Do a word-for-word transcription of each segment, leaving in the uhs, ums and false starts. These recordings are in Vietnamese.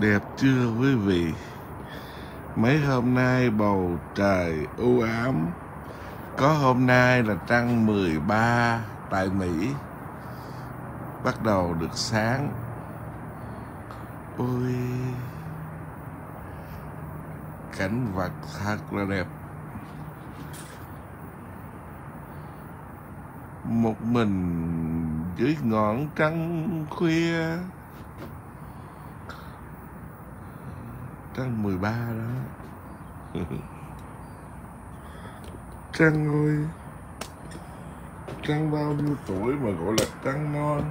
Đẹp chưa quý vị? Mấy hôm nay bầu trời u ám. Có hôm nay là trăng mười ba tại Mỹ bắt đầu được sáng. Ôi, cảnh vật thật là đẹp. Một mình dưới ngọn trăng khuya, trăng mười ba đó. Trăng ơi, trăng bao nhiêu tuổi mà gọi là trăng non?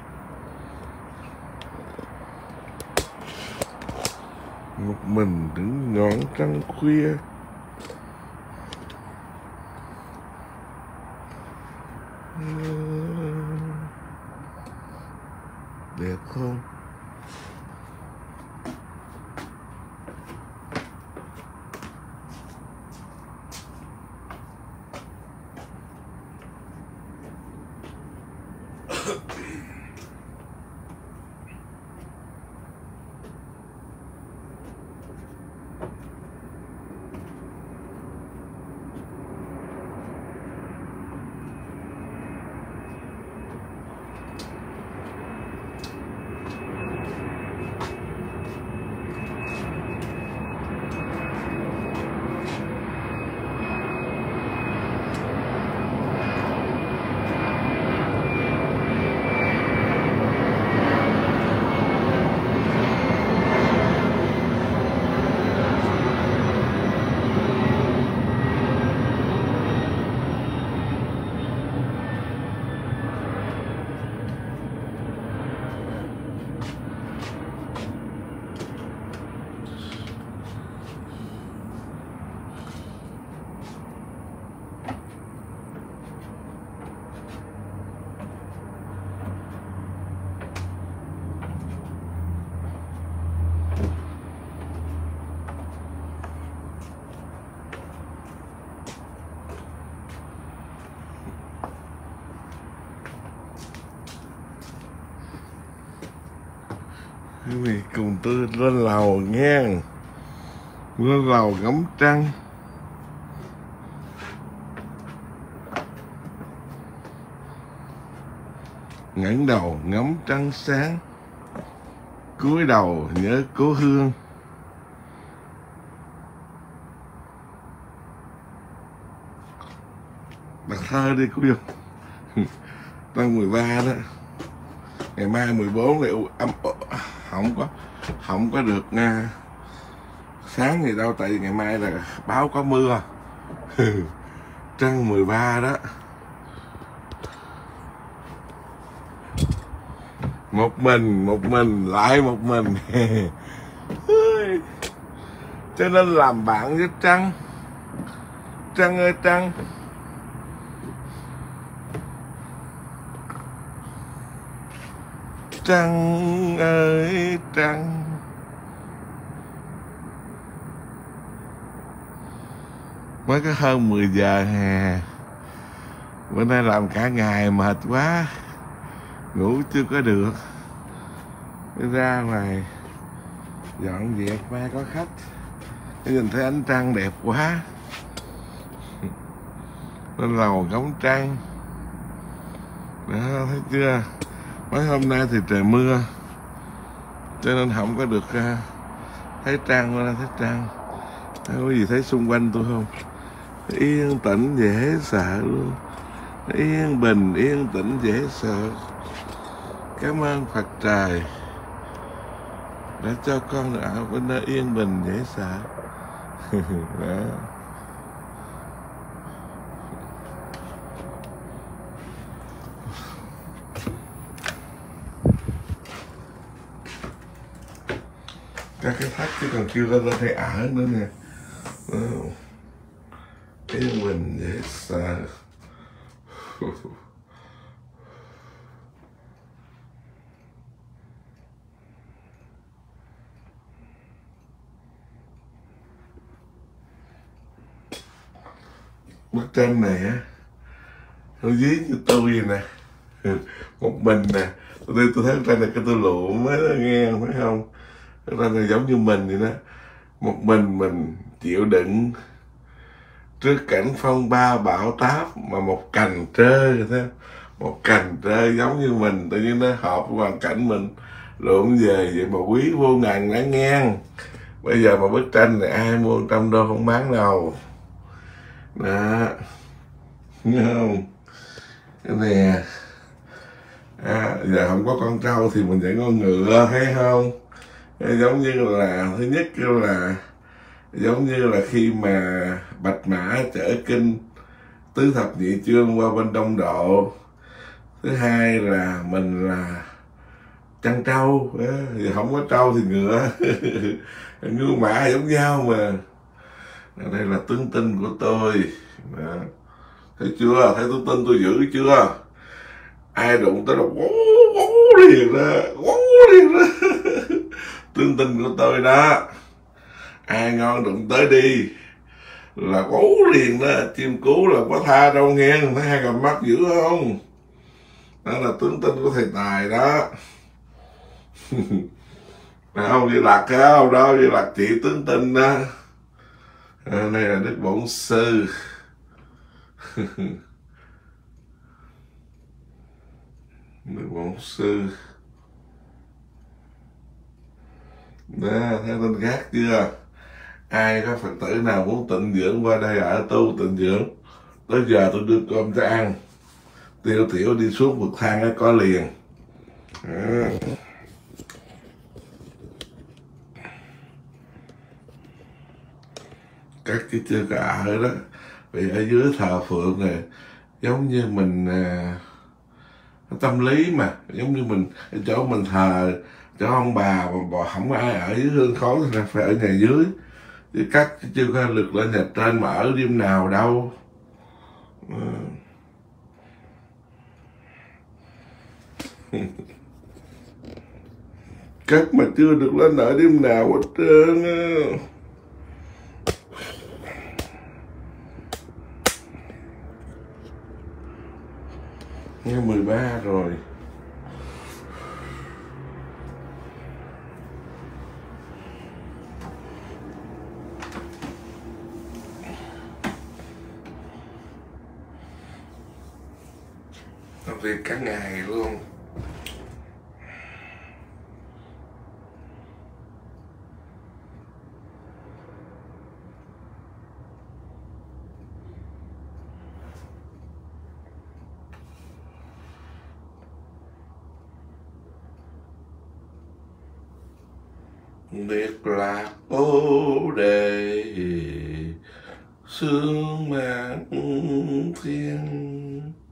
Một mình đứng ngọn trăng khuya, đẹp không? Quý vị cùng tôi lên lầu nghe, lên lầu ngắm trăng. Ngẩng đầu ngắm trăng sáng, cúi đầu nhớ cố hương. Đọc thơ đi cô Dung. Trăng mười ba đó, ngày mai mười bốn lại âm không có không có được nha. Sáng gì đâu, tại vì ngày mai là báo có mưa. Trăng mười ba đó. Một mình, một mình, lại một mình. Cho nên làm bạn với trăng. Trăng ơi trăng, trăng ơi trăng. Mới có hơn mười giờ hè. Bữa nay làm cả ngày mệt quá, ngủ chưa có được. Đi ra ngoài dọn dẹp, mai có khách. Nhìn thấy ánh trăng đẹp quá, lên lầu ngắm trăng. Đó, thấy chưa? Mấy hôm nay thì trời mưa, cho nên không có được uh, thấy trăng. Nên thấy trăng. Có gì thấy xung quanh tôi không? Yên tĩnh dễ sợ luôn. Yên bình, yên tĩnh dễ sợ. Cảm ơn Phật trời đã cho con được ở bên nơi yên bình dễ sợ. Đó. Các cái thách chứ còn chưa lên thấy ở nữa nè. Yên bình dễ sợ. Bức tranh này á, nó dí như tôi nè, một mình nè. Tôi, tôi thấy bức tranh này cái tôi lụa mới nghe, phải không? Nó là giống như mình vậy đó, một mình mình chịu đựng trước cảnh phong ba bão táp, mà một cành trơ thế, một cành trơ giống như mình tự nhiên nó hợp với hoàn cảnh mình lượn về vậy mà quý vô ngàn đã ngang. Bây giờ mà bức tranh này ai mua một trăm đô không bán đâu đó, nghe không? Cái nè, à, giờ không có con trâu thì mình vẫn có ngựa, thấy không? Giống như là thứ nhất là giống như là khi mà bạch mã chở kinh tứ thập nhị chương qua bên Đông Độ. Thứ hai là mình là chăn trâu, thì không có trâu thì ngựa ngựa mã giống nhau mà. Đây là tướng tinh của tôi đó. Thấy chưa, thấy tướng tinh tôi giữ chưa? Ai đụng tới là quú quú liền đó, quú liền đó tướng tinh của tôi đó, ai ngon đụng tới đi là quú liền đó. Chim cú là có tha đâu nghe, thấy hai cặp mắt dữ không? Đó là tướng tinh của thầy Tài đó không? Như Lạc không đó, như Lạc chị tướng tinh đó. À, đây là Đức Bổn Sư Đức Bổn Sư đó, thấy tên khác chưa? Ai có Phật tử nào muốn tịnh dưỡng qua đây ở tu tịnh dưỡng, tới giờ tôi đưa cơm cho ăn, tiêu tiểu đi xuống bậc thang ấy có liền đó. Các cái chưa có ở đó, vì ở dưới thờ phượng này giống như mình à, tâm lý mà giống như mình chỗ mình thờ chỗ ông bà mà bà không có ai ở dưới hương khói thì phải ở nhà dưới, chứ các chưa có lực lên nhà trên mà ở đêm nào đâu. À. Các mà chưa được lên ở đêm nào hết trơn á. Nghe mười ba rồi. Làm việc cả ngày luôn. Biết là bồ đề sương mạc thiên,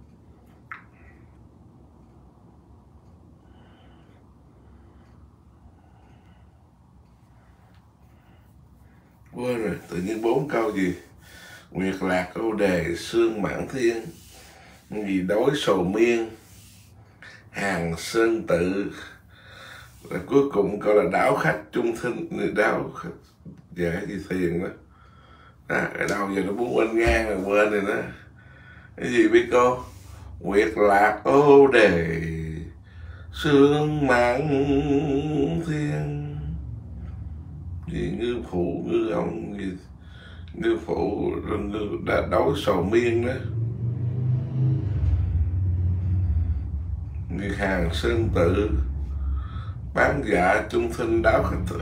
quên rồi tự nhiên bốn câu gì. Nguyệt lạc bồ đề sương mãn thiên, gì đối sầu miên hàng sơn tự, là cuối cùng câu là đảo khách chung thinh, đảo khách dạ gì thiền đó. À, ở đâu giờ nó muốn quên ngang rồi quên rồi đó. Cái gì biết cô? Nguyệt lạc ô đề sương mãn thiên, gì ngư phụ ngư ông gì ngư phụ ngư đã đấu sầu miên đó, người hàng sơn tự bán dạ chung thinh đáo khách tự.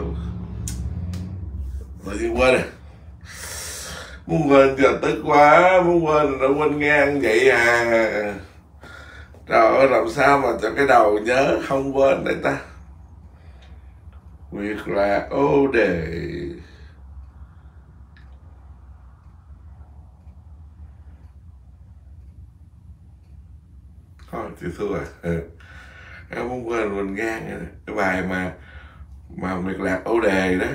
Tự nhiên quên rồi, muốn quên giờ tức quá, muốn quên nó quên ngang vậy à. Trời ơi, làm sao mà cho cái đầu nhớ không quên đây ta. Nguyệt lạc ô đề thôi chị thua rồi. Ừ. Em muốn quên mình ngang rồi. Cái bài mà mà Nguyệt lạc ô đề đó.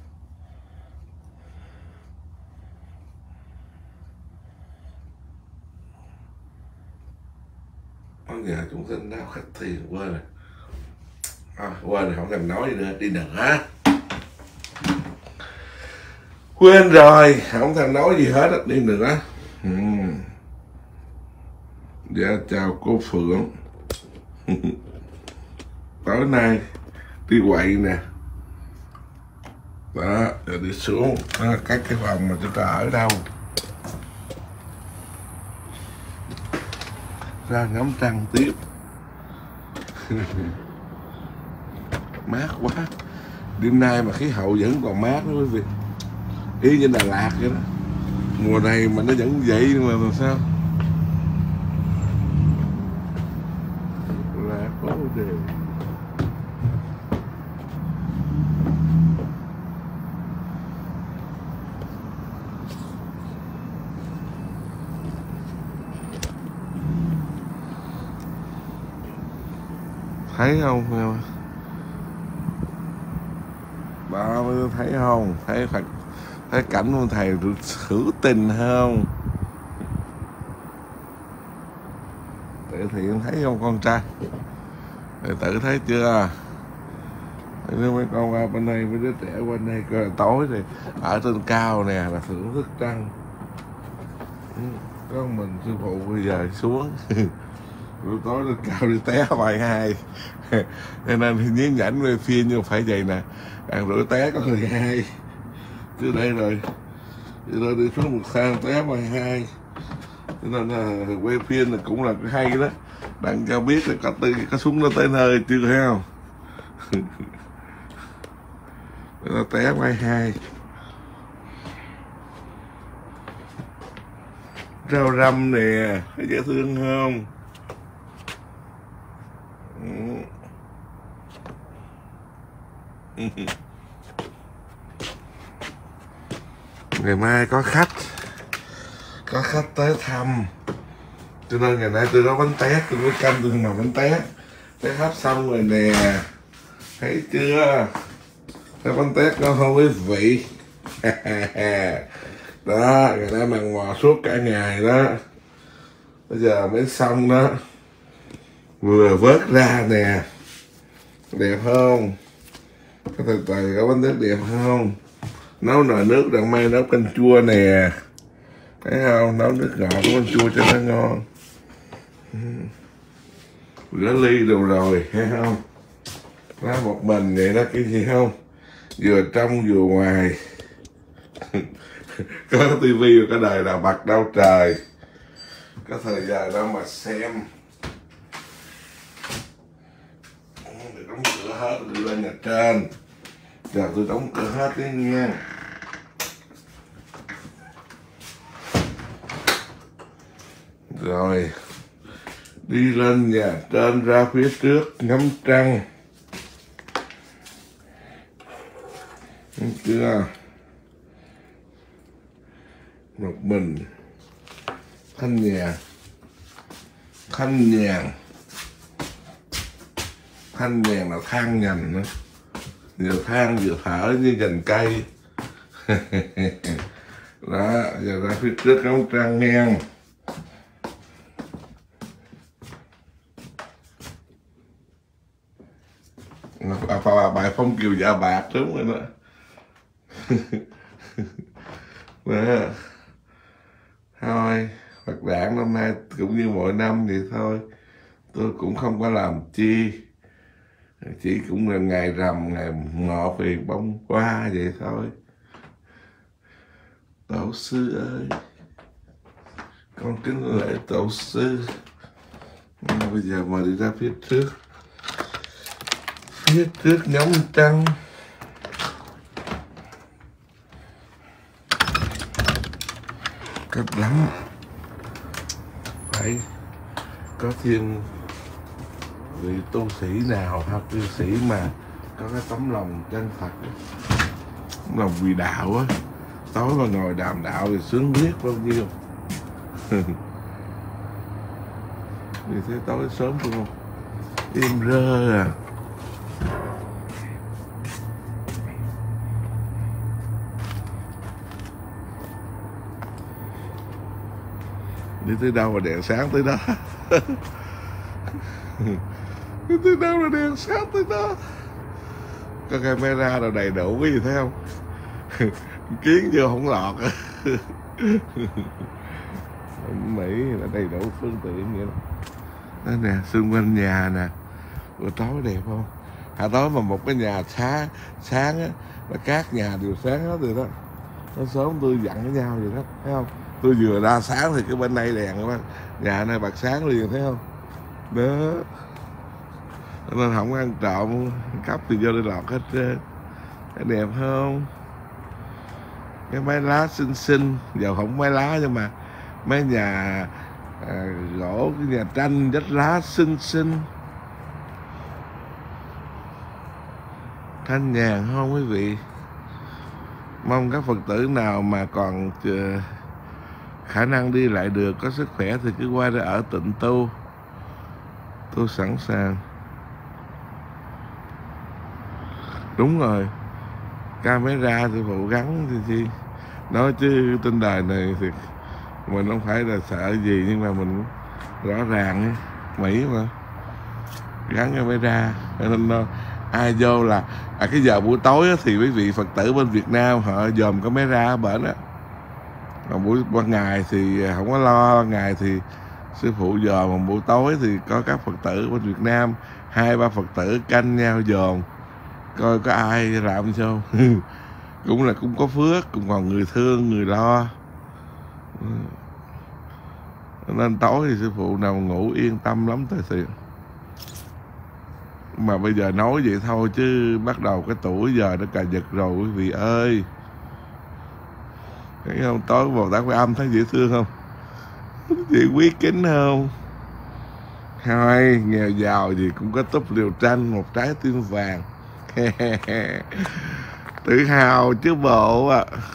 Con nhà chúng sinh đau khách thiền quên rồi. À, quên rồi, không thèm nói gì nữa, đi nữa. Quên rồi, không thèm nói gì hết, đi nữa. Ừ. Dạ chào cô Phượng. Tối nay đi quậy nè, Đó, rồi đi xuống. Đó là các cái phòng mà chúng ta ở đâu. Ra ngắm trăng tiếp. Mát quá. Đêm nay mà khí hậu vẫn còn mát đó quý vị. Y như Đà Lạt vậy đó. Mùa này mà nó vẫn vậy mà làm sao. Là có đều. Thấy không? Đó, thấy không? Thấy Phật, thấy cảnh của thầy hữu tình không? Tự thiện thấy không con trai? Thầy tự thấy chưa? Nếu mấy con qua bên đây, mấy đứa trẻ qua đây coi là tối thì ở trên cao nè là thưởng thức trăng. Có mình sư phụ bây giờ xuống. Buổi tối lên cao đi té bài hai. Cho nên nhí nhảnh về phim nhưng phải vậy nè. Càng rửa té có người hai. Chứ đây rồi. Chứ rồi đi xuống một sang té bài hai. Cho nên là quay phim là cũng là cái hay đó. Đặng cho biết là có, có súng nó tới nơi chưa thấy không? Nó té bài hai. Rau răm nè, thấy dễ thương không? Ngày mai có khách, có khách tới thăm, cho nên ngày nay tôi có bánh tét, tôi có canh tôi mà bánh tét. Tét hấp xong rồi nè, thấy chưa? Thấy bánh tét ngon không quý vị? Đó, ngày nay mặn mò suốt cả ngày đó. Bây giờ mới xong đó. Vừa vớt ra nè. Đẹp không? Có từ từ có bánh tét đẹp không? Nấu nồi nước đặng mai nấu canh chua nè. Thấy không? Nấu nước ngọt canh chua cho nó ngon. Rửa ly đồ rồi, thấy không? Nó một mình vậy đó, cái gì không? Vừa trong vừa ngoài. Có tivi và có đời nào bật đâu trời. Có thời gian đâu mà xem. Để đóng cửa hết đi lên nhà trên. Giờ tôi đóng cửa hết đấy nha. Rồi đi lên nhà trên ra phía trước ngắm trăng. Thấy chưa? Một mình thanh nhà thanh nhàn thanh nhàn là than nhành nữa, vừa than vừa thở như nhành cây. Đó, giờ ra phía trước ngắm trăng ngang. Bà bài Phong Kiều Dạ Bạc đúng rồi đó. Đó. Thôi, Phật đản năm nay cũng như mọi năm vậy thôi. Tôi cũng không có làm chi. Chỉ cũng là ngày rằm, ngày ngọ phiền bông qua vậy thôi. Tổ sư ơi, con kính lễ tổ sư. Bây giờ mà đi ra phía trước. Phía trước ngắm trăng. Cực lắm. Phải có thiên vị tu sĩ nào hoặc cư sĩ mà có cái tấm lòng chân thật, tấm lòng vì đạo á, tối mà ngồi đàm đạo thì sướng biết bao nhiêu. Vì thế tối sớm không im rơ à. Đi tới đâu mà đèn sáng tới đó. Đi tới đâu là đèn sáng tới đó. Có camera nào đầy đủ cái gì thấy không? Kiến vô không lọt. Mỹ là đầy đủ phương tiện vậy đó. Đó nè, xung quanh nhà nè. Buổi tối đẹp không? Hồi tối mà một cái nhà sáng sáng á, là các nhà đều sáng hết rồi đó. Nó sớm tôi dặn với nhau vậy đó, thấy không? Tôi vừa ra sáng thì cái bên đây đèn đó, nhà này bật sáng liền, thấy không? Đó. Nên không ăn trộm, cắp thì vô đi lọt hết trơn. Đẹp không? Cái mái lá xinh xinh, giờ không mái lá nhưng mà mấy nhà à, gỗ, cái nhà tranh vách lá xinh xinh, thanh nhàn không quý vị? Mong các Phật tử nào mà còn uh, khả năng đi lại được, có sức khỏe thì cứ qua đây ở tịnh tu. Tôi sẵn sàng. Đúng rồi, camera thì phụ gắn thì chi. Nói chứ trên đời này thì mình không phải là sợ gì, nhưng mà mình rõ ràng ấy, Mỹ mà gắn camera nên nó, ai vô là à, cái giờ buổi tối thì quý vị Phật tử bên Việt Nam họ dòm camera ở bển á, còn buổi ban ngày thì không có lo. Ban ngày thì sư phụ dòm, còn buổi tối thì có các Phật tử bên Việt Nam hai ba Phật tử canh nhau dòm coi có ai làm sao. Cũng là cũng có phước, cũng còn người thương người lo, nên tối thì sư phụ nằm ngủ yên tâm lắm tới thiệt. Mà bây giờ nói vậy thôi chứ bắt đầu cái tuổi giờ nó cà giật rồi quý vị ơi. Thấy không? Tối Bồ Tát Quan Âm thấy dễ thương không? Chị quý kính không? Thôi nghèo giàu gì cũng có túp liều tranh, một trái tim vàng. Tự hào chứ bộ ạ. À.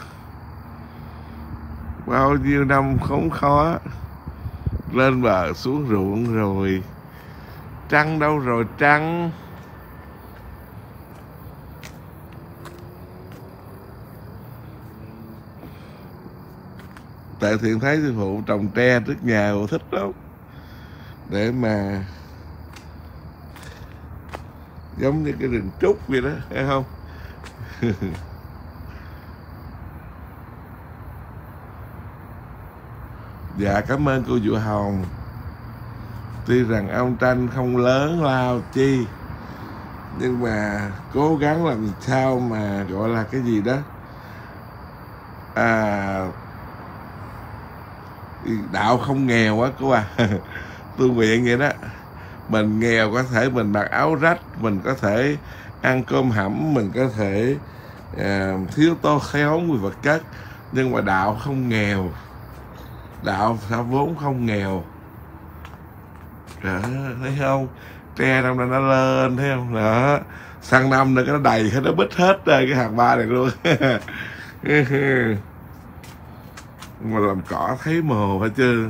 Bao nhiêu năm khốn khó, lên bờ xuống ruộng rồi. Trăng đâu rồi trăng? Tại Thiện thấy sư phụ trồng tre trước nhà phụ thích lắm, để mà giống như cái rừng trúc vậy đó, thấy không? Dạ cảm ơn cô Vũ Hồng. Tuy rằng ông tranh không lớn lao chi, nhưng mà cố gắng làm sao mà gọi là cái gì đó à, đạo không nghèo quá cô à. Tôi nguyện vậy đó. Mình nghèo có thể mình mặc áo rách, mình có thể ăn cơm hẩm, mình có thể à, thiếu tô khéo người vật chất, nhưng mà đạo không nghèo. Đạo sao vốn không nghèo. Đó, thấy không? Tre năm nay nó lên, thấy không? Đó, sang năm nữa cái nó đầy hết, nó bít hết rồi cái hàng ba này luôn. Mà làm cỏ thấy mồ hả chứ.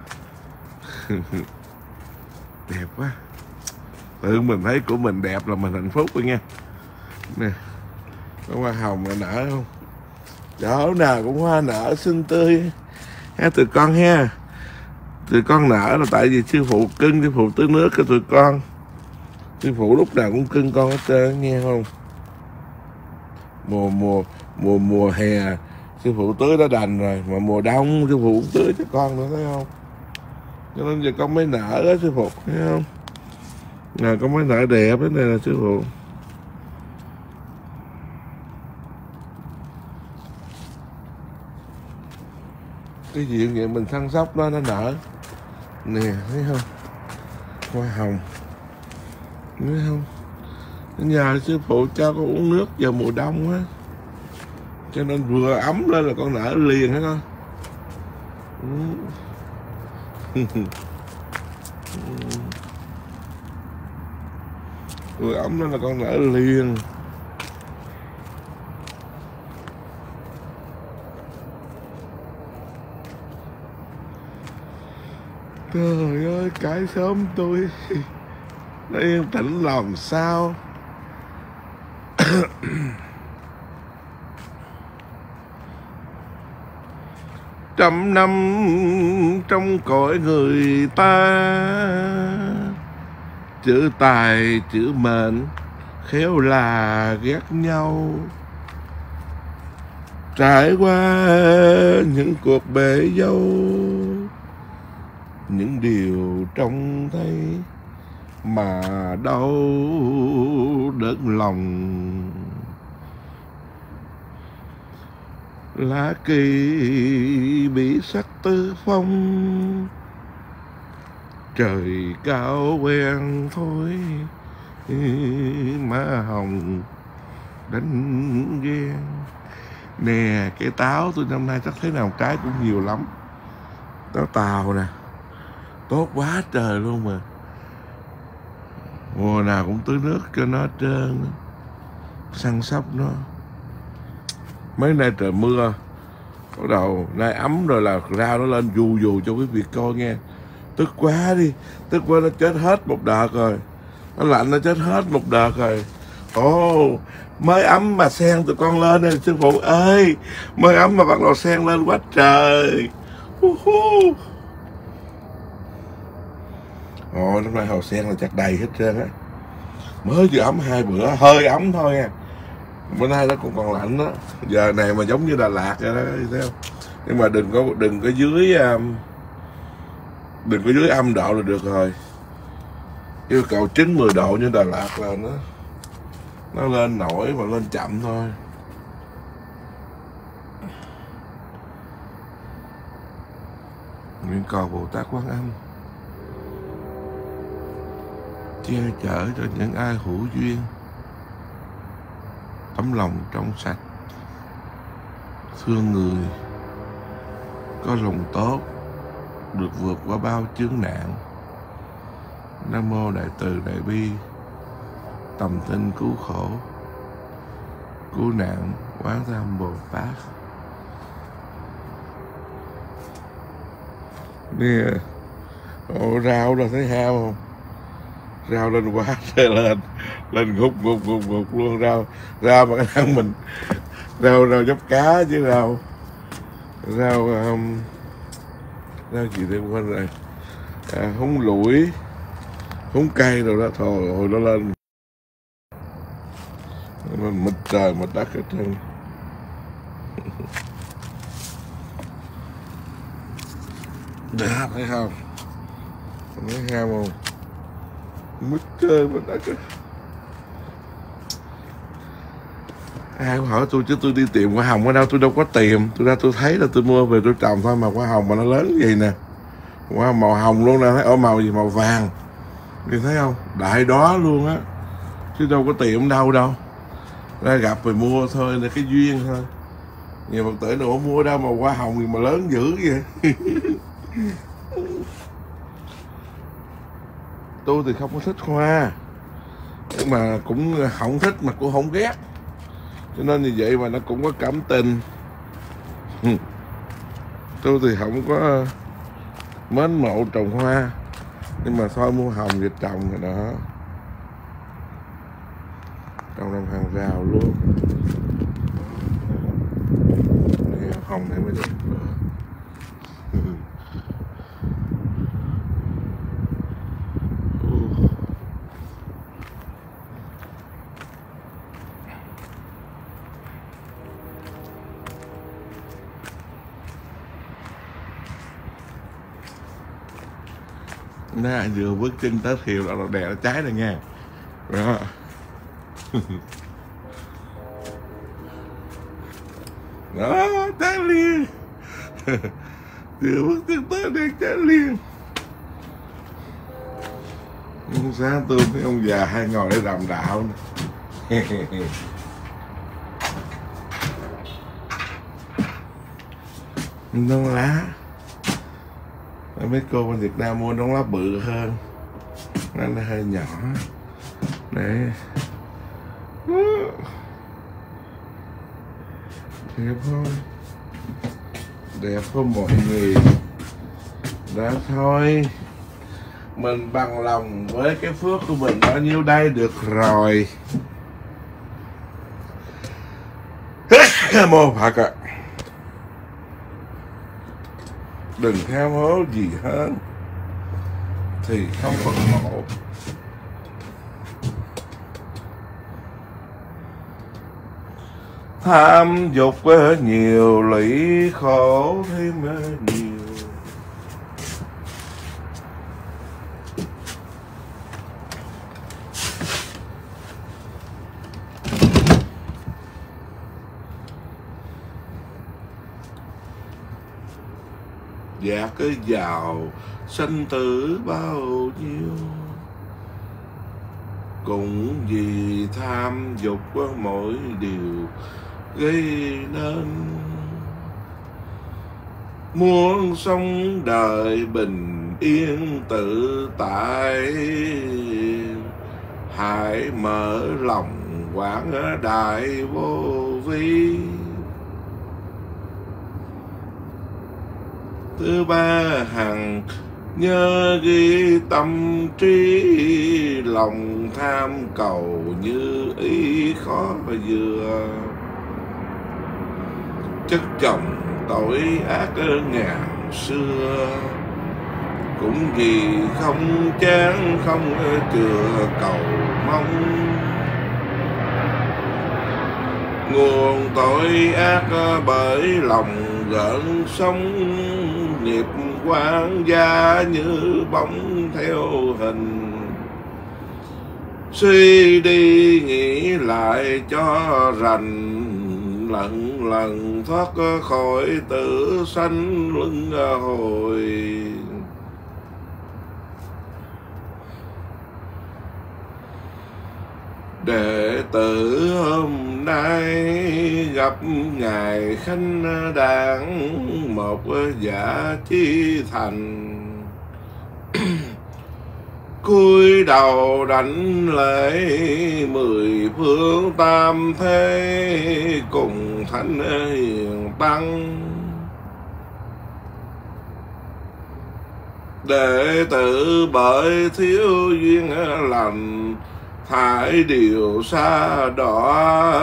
Đẹp quá. Tự mình thấy của mình đẹp là mình hạnh phúc rồi nha. Nè, có hoa hồng là nở không? Chỗ nào cũng hoa nở xinh tươi ha tụi con ha. Tụi con nở là tại vì sư phụ cưng, sư phụ tưới nước cho tụi con. Sư phụ lúc nào cũng cưng con hết trơn, nghe không? Mùa mùa mùa mùa hè sư phụ tưới đã đành rồi, mà mùa đông sư phụ cũng tưới cho con nữa, thấy không? Cho nên giờ con mới nở đó sư phụ, thấy không? Nè con mới nở đẹp đó, này là sư phụ. Cái gì vậy mình săn sóc nó nó nở. Nè thấy không? Hoa hồng, thấy không? Nhà sư phụ cho con uống nước vào mùa đông á, cho nên vừa ấm lên là con nở liền hết con. Vừa ấm lên là con nở liền. Trời ơi, cái xóm tôi nó yên tĩnh làm sao. Trăm năm trong cõi người ta, chữ tài chữ mệnh khéo là ghét nhau. Trải qua những cuộc bể dâu, những điều trông thấy mà đâu đớn lòng. Lá kỳ bị sắc tư phong, trời cao quen thôi má hồng đánh ghen. Nè cái táo tôi năm nay chắc thế nào trái cũng nhiều lắm. Táo tàu nè, tốt quá trời luôn mà. Mùa nào cũng tưới nước cho nó trơn, săn sóc nó. Mấy nay trời mưa, bắt đầu nay ấm rồi là rau nó lên dù dù cho quý vị coi nghe. Tức quá đi, tức quá nó chết hết một đợt rồi. Nó lạnh nó chết hết một đợt rồi. Ồ, oh, mới ấm mà sen tụi con lên nè sư phụ ơi. Mới ấm mà bắt đầu sen lên quá trời. uh -huh. Ồ, năm nay hồ sen là chặt đầy hết trơn á. Mới vừa ấm hai bữa, hơi ấm thôi nha. Bữa nay nó cũng còn lạnh đó. Giờ này mà giống như Đà Lạt rồi đó, thấy không? Nhưng mà đừng có đừng có dưới đừng có dưới âm độ là được rồi. Yêu cầu chín mười độ như Đà Lạt là nó nó lên nổi mà lên chậm thôi. Nguyện cầu Bồ Tát Quan Âm che chở cho những ai hữu duyên, tấm lòng trong sạch, thương người, có lòng tốt, được vượt qua bao chướng nạn. Nam mô Đại Từ Đại Bi, tầm tinh cứu khổ, cứu nạn Quán Thế Âm Bồ Tát. Nè, ồ, rau rồi thấy hao không? Rau lên quá trời lên, lên ngục ngục ngục ngục luôn. Rau rau mà cái ăn mình rau rau dấp cá chứ rau rau um, rau gì đây quên rồi, à, húng lủi, húng cây rồi đó. Thôi hồi nó lên mình mịt trời mịt đất hết trơn. Đã thấy không? Thấy ham không? Mít trời mịt đất. Ai cũng hỏi tôi chứ tôi đi tìm hoa hồng ở đâu, tôi đâu có tìm. Tôi ra tôi thấy là tôi mua về tôi trồng thôi mà hoa hồng mà nó lớn vậy nè. Hoa màu hồng luôn nè, thấy ở màu gì màu vàng. Thì thấy không? Đại đó luôn á. Chứ đâu có tìm đâu đâu. Ra gặp rồi mua thôi, là cái duyên thôi. Nhiều Phật tử đâu có mua đâu mà hoa hồng gì mà lớn dữ vậy. Tôi thì không có thích hoa, nhưng mà cũng không thích mà cũng không ghét. Cho nên như vậy mà nó cũng có cảm tình. Tôi thì không có mến mộ trồng hoa, nhưng mà thôi mua hồng về trồng rồi đó. Trồng làm hàng rào luôn. Hồng này mới đẹp. Nó vừa bước chân tới thiều là đè nó trái rồi nha. Đó. Đó, trái liền. Vừa bước chân tới đè trái liền. Sáng tôi thấy ông già hay ngồi để rằm đạo nè. Non lá. Mấy cô bên Việt Nam mua non lá bự hơn, nó hơi nhỏ. Đấy. Đẹp không? Đẹp không mọi người? Đã thôi, mình bằng lòng với cái phước của mình bao nhiêu đây được rồi. Mô Phật ạ. Đừng theo hố gì hơn thì không có khổ. Tham dục nhiều lụy khổ thêm nhiều. dạt vào sanh tử bao nhiêu. Cũng vì tham dục mỗi điều gây nên. Muốn sống đời bình yên tự tại, hãy mở lòng quán đại vô vi. Thứ ba, hằng nhớ ghi tâm trí, lòng tham cầu như ý khó vừa. Chất chồng tội ác ngàn xưa, cũng vì không chán không chừa cầu mong. Nguồn tội ác bởi lòng gợn sóng, nghiệp quán gia như bóng theo hình. Suy đi nghĩ lại cho rành, lần lần thoát khỏi tử sanh luân hồi. Đệ tử hôm nay gặp ngài Khánh Đản, một giả chi thành. Cúi đầu đảnh lễ mười phương tam thế, cùng thánh hiền tăng. Đệ tử bởi thiếu duyên lành, thải điều xa đỏ.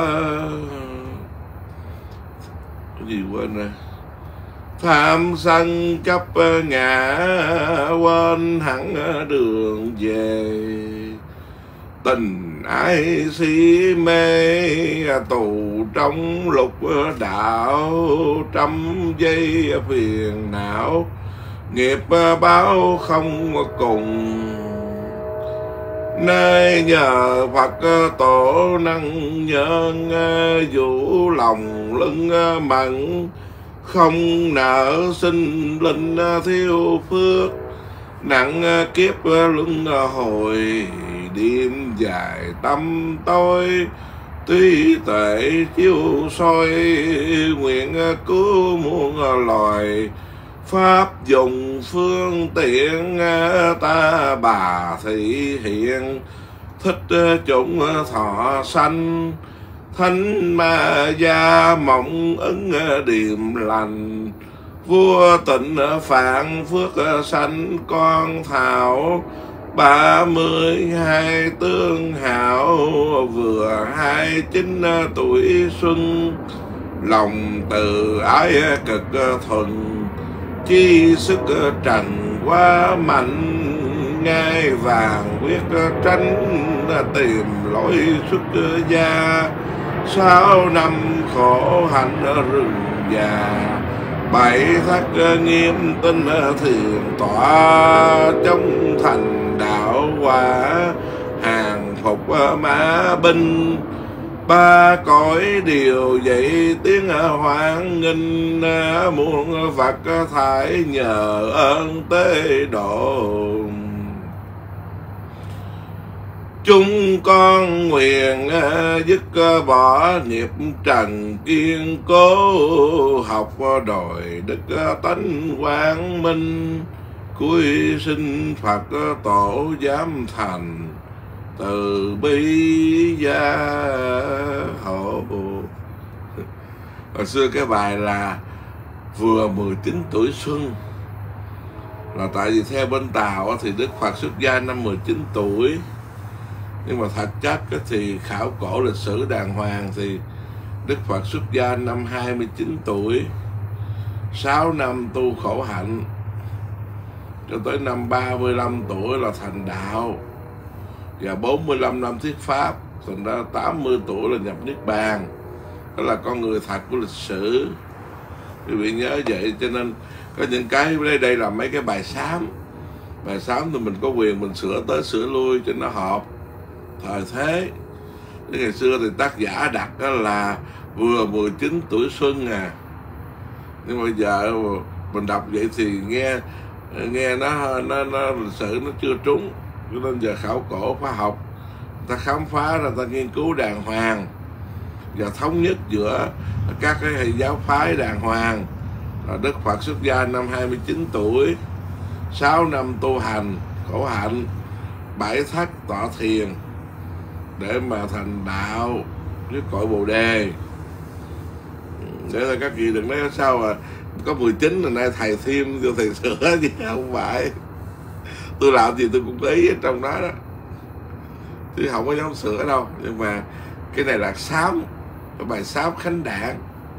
Cái gì quên rồi. Tham sân chấp ngã, quên hẳn đường về. Tình ái si mê, tù trong lục đạo. Trăm giây phiền não, nghiệp báo không cùng. Nay nhờ Phật tổ năng nhân, vũ lòng lưng mặn. Không nợ sinh linh thiếu phước, nặng kiếp luân hồi. Đêm dài tâm tối, tuy tệ chiếu soi. Nguyện cứu muôn loài, pháp dùng phương tiện. Ta bà thị hiện, thích chúng thọ sanh. Thánh ma gia mộng ứng điềm lành, vua tịnh phạn phước sanh con thảo. Ba mươi hai tương hảo, vừa hai chín tuổi xuân. Lòng từ ái cực thuần, chi sức trần quá mạnh. Ngai vàng quyết tránh, tìm lối xuất gia. Sáu năm khổ hạnh rừng già, bảy thác nghiêm tinh thiền tỏa. Trong thành đạo quả, hàng phục mã binh. Ba cõi điều dậy tiếng hoan nghênh, muôn Phật thải nhờ ơn tế độ. Chúng con nguyện dứt bỏ nghiệp trần kiên cố, học đòi đức tánh quang minh. Cuối sinh Phật tổ giám thành, từ bi gia hộ. Hồi xưa cái bài là vừa mười chín tuổi xuân, là tại vì theo bên Tàu thì Đức Phật xuất gia năm mười chín tuổi. Nhưng mà thật chất thì khảo cổ lịch sử đàng hoàng thì Đức Phật xuất gia năm hai mươi chín tuổi, sáu năm tu khổ hạnh, cho tới năm ba mươi lăm tuổi là thành đạo, và bốn mươi lăm năm thuyết pháp, thành ra tám mươi tuổi là nhập Niết Bàn. Đó là con người thật của lịch sử, quý vị nhớ vậy. Cho nên có những cái đây đây là mấy cái bài sám, bài sám thì mình có quyền mình sửa tới sửa lui cho nó hợp thời thế. Cái ngày xưa thì tác giả đặt đó là vừa mười chín tuổi xuân à, nhưng bây giờ mình đọc vậy thì nghe nghe nó nó nó lịch sử nó chưa trúng, cho nên giờ khảo cổ khoa học ta khám phá ra, ta nghiên cứu đàng hoàng và thống nhất giữa các cái hệ giáo phái đàng hoàng. Đức Phật xuất gia năm hai mươi chín tuổi, sáu năm tu hành khổ hạnh, bảy thất tọa thiền để mà thành đạo với cội Bồ Đề. Để là các vị đừng nói sao mà có mười chín rồi nay thầy thêm vô thầy sửa gì, không phải. Tôi làm gì tôi cũng để ý ở trong đó đó, chứ không có dám sửa đâu. Nhưng mà cái này là sám, cái bài sám khánh đản.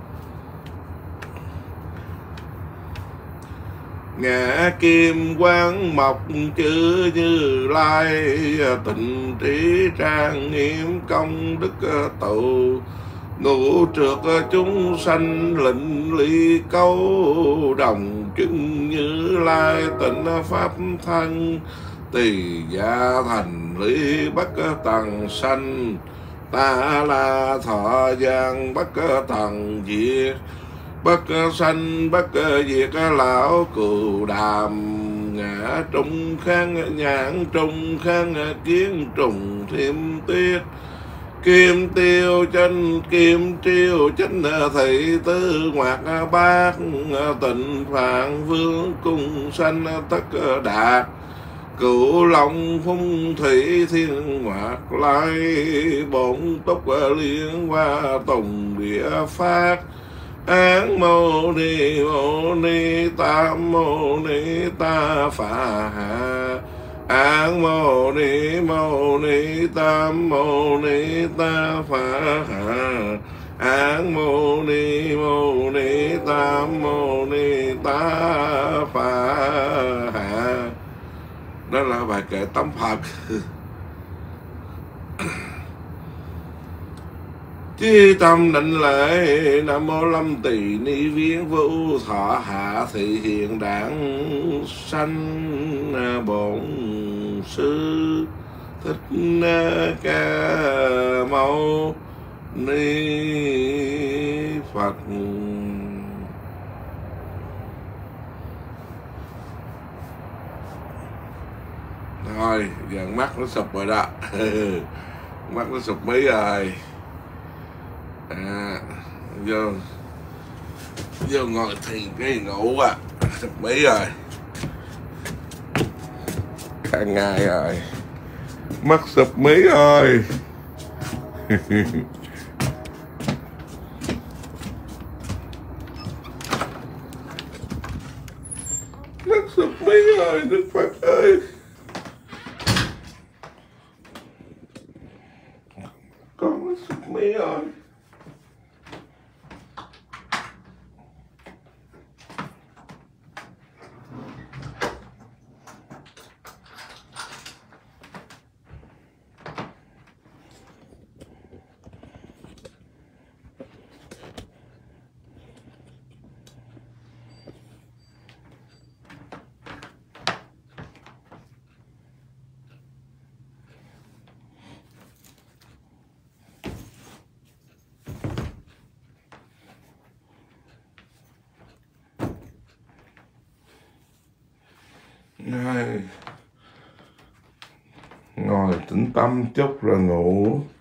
Ngã kim quang mộc chữ Như Lai, tịnh trí trang nghiêm công đức tụ, ngũ trược chúng sanh lịnh ly câu, đồng chứng Như Lai tịnh pháp thân, tỳ gia thành lý bất tầng sanh, ta la thọ giang bất tầng diệt, bất sanh bất diệt lão cừu đàm, ngã trung khang nhãn trung khang kiến trùng thêm tiết, kim tiêu chân kim triêu chánh thị tứ ngoạc bát, tịnh phạn vương cung sanh tất đạt, cửu long phong thủy thiên ngoạc lai, bổn túc liên hoa tùng địa phát, án mâu ni mâu ni tam mâu ni ta phà hạ, án mâu ni mâu ni tam mâu ni ta phà hạ, án mâu ni mâu ni tam mâu ni ta phà hạ. Đó là bài kệ tắm Phật. Chí tâm định lễ Nam mô Lâm Tỳ Ni Viếng Vũ Thọ Hạ Thị Hiện Đản Sanh Bổn Sư Thích Ca Mâu Ni Phật. Thôi giờ mắt nó sụp rồi đó. Mắt nó sụp mấy rồi. À, vô vô ngồi thì cái ngủ à, sụp mấy rồi, cả ngày rồi, mắt sụp mấy rồi. Mắt sụp mấy rồi, Đức Phật ơi. Con mắt sụp mấy rồi. Ngồi tĩnh tâm chút rồi ngủ.